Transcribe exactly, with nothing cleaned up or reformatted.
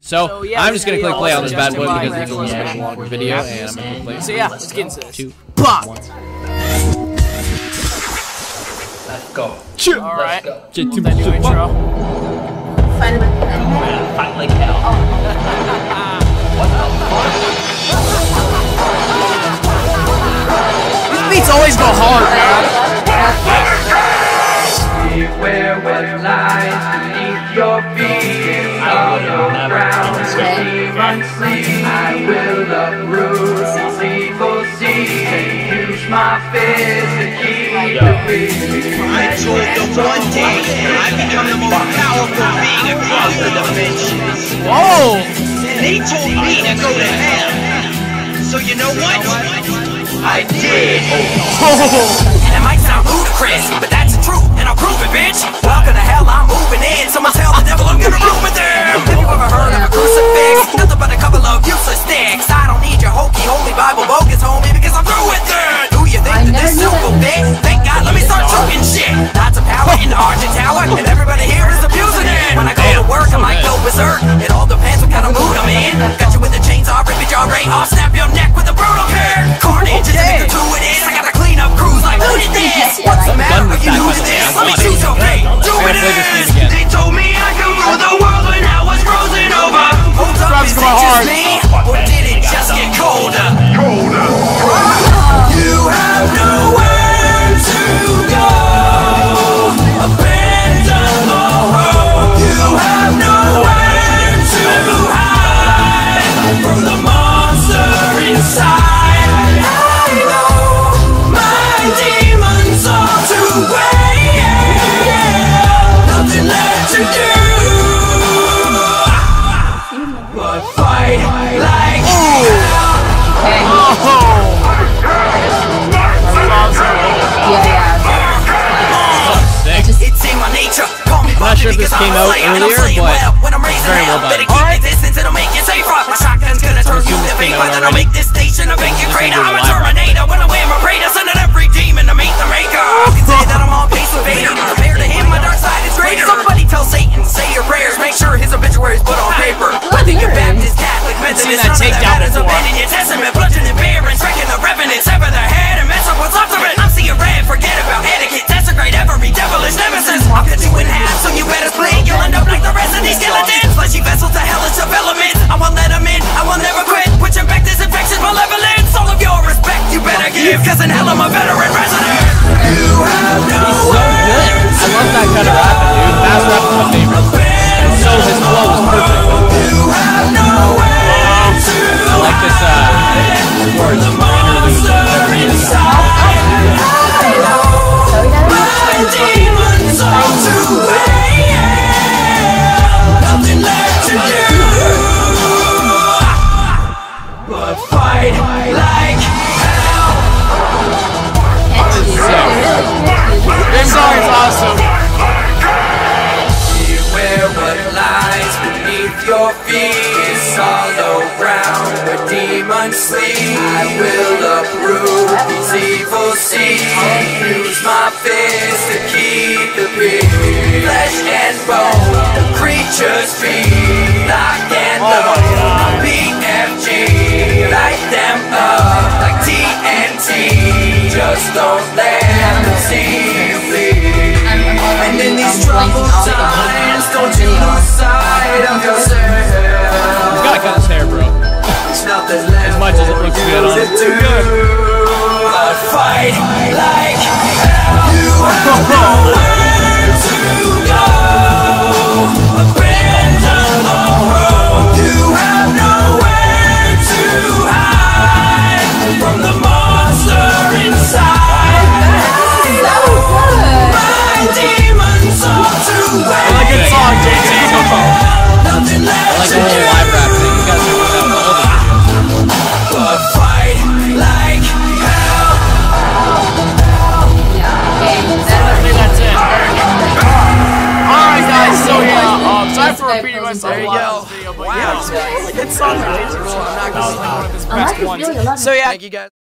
So, So, yeah, I'm just gonna click play on this bad boy Justin because it's a little bit longer video, and I'm gonna click play. So yeah, let's get into this. Two, Bop! one. Let's go. Alright. Let's J two, That new intro. go. Fight like hell. What the fuck? These beats always go hard, man. Beware what lies beneath your feet. All around demons sleep. I will uproot these evil seeds and use my fist to keep the peace. I told them one day I become the most powerful being across the dimensions. Whoa! And they told me to go to hell. So you know what? I did. And it might sound ludicrous, but that's the truth, and I'll prove it, bitch. Welcome to hell, I'm moving in. Someone tell the devil I'm gonna room with them. Have you ever heard of a crucifix? Nothing but a couple of useless sticks. I don't need your hokey, holy Bible bogus, homie, because I'm through with it. Who you think that this simple bit? Thank God, let me start talking shit. Lots of power in the Argent Tower, and everybody here is abusing it. When I go to work, I might go berserk. It all depends what kind of mood I'm in. Got you with a chainsaw, rip your jaw right off, snap your neck with a brutal care. Carnage is a gratuitous. I gotta clean up crews like who did this? What's the matter? Are you new to this? Let me choose your fate. Do it is. They told me I could rule the world when I was frozen over. Hold up, is it just me? Or did it just get colder? Colder. You have nowhere to go. Abandon the road. You have nowhere to hide from the monster inside. I know my demons are to wait. Nothing left to do but fight like hell. It's in my nature. Call me I'm not sure if this came out earlier, but it's very well done. Alright, distance it'll make you safer. My shotgun's gonna turn you to vapor. Then I'll make this station a vacant crater. I'm a Terminator when I wear my Praetor, sending every demon to meet the maker. You can say that I'm on pace with Vader. Compared to him, my dark side is greater. Somebody tell Satan, say your prayers. Make sure his obituary's put on paper. Whether you're Baptist, Catholic, Methodist, none of that matters. Abandon your testament, bludgeoning barons, wrecking the revenant, sever their head and mess up what's left of it. I'm seeing red, forget about etiquette. Desecrate every devilish nemesis. I'll cut you in half, so you better split. You'll end up like the rest of these skeletons. Fleshy vessels to hellish development. I won't let them in, I will never quit. Switching back this infectious malevolence. All of your respect you better give, cause in hell I'm a veteran resident. You have no He's so good. I love that kind of rapping, dude. Fast rap is my favorite. And so his flow is perfect. You have nowhere to I like this, uh, words. the monster inside. I know my demons are to wait. Nothing left to do but fight like hell. This song is awesome. Beware what lies beneath your feet. It's all around where demons sleep. I will uproot these evil seeds and use my fist to keep the peace. Flesh and bone, the creatures feed. Lock and load, B F G. Light them up like T N T. Just don't let them see you bleed. And in these troubled times, don't you lose sight of yourself. He's gotta cut his hair, bro. As much as it looks good on him. Too good. But fight like hell. You have nowhere to go. Abandon the road. You have nowhere to hide from the monster inside. My demons are to wait. I like a good song, J J. Nothing I left like to the whole do live rap thing. You guys check that out. All the but fight like hell. That's it. Alright guys, so yeah, um, sorry for repeating myself a lot in this video, but yeah, it's a good song. I'm not gonna say one of his best ones. So yeah. Thank you guys.